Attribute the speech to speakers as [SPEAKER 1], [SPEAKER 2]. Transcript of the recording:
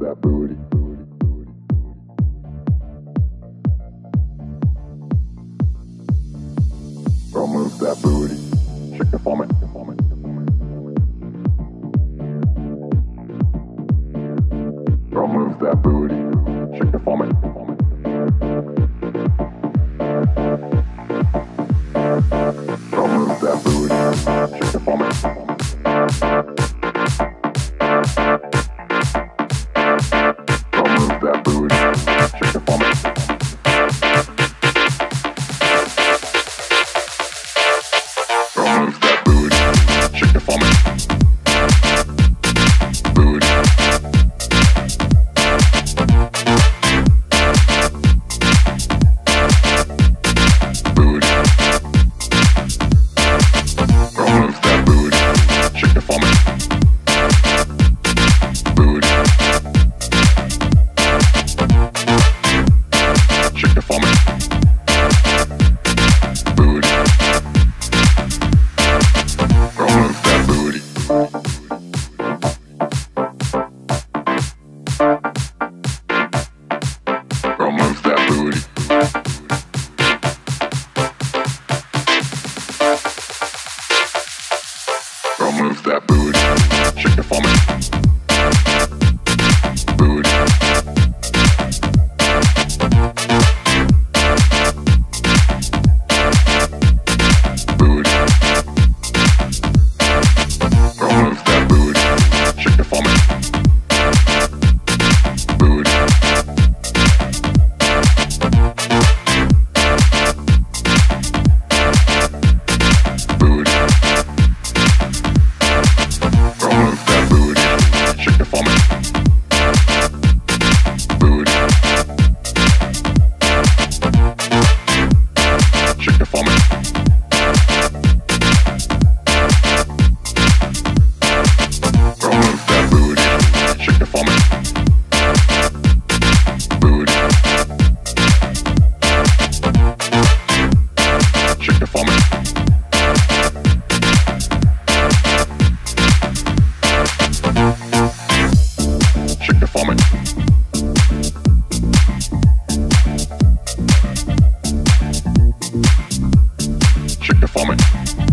[SPEAKER 1] that booty. Girl, move that booty. Shake it for me. Girl, move that booty. Shake it for me. Girl, move that booty. Shake it for me. Girl, move that booty. Shake it for me. Girl, move that booty. Shake it for me. Booty. Booty. Girl, move that booty. Shake it for me. Booty. Shake it for me. Booty. Girl, move that booty. Girl, move that booty. Girl, move that booty. Shake it for me. Booty. Booty. Girl, move that booty. Shake it for me. Booty. Booty. Girl, move that booty. Shake it for me. Booty. Shake it for me. Girl, move that booty. Shake it for me. Booty. Shake it for me. Shake it for me. Shake it for me.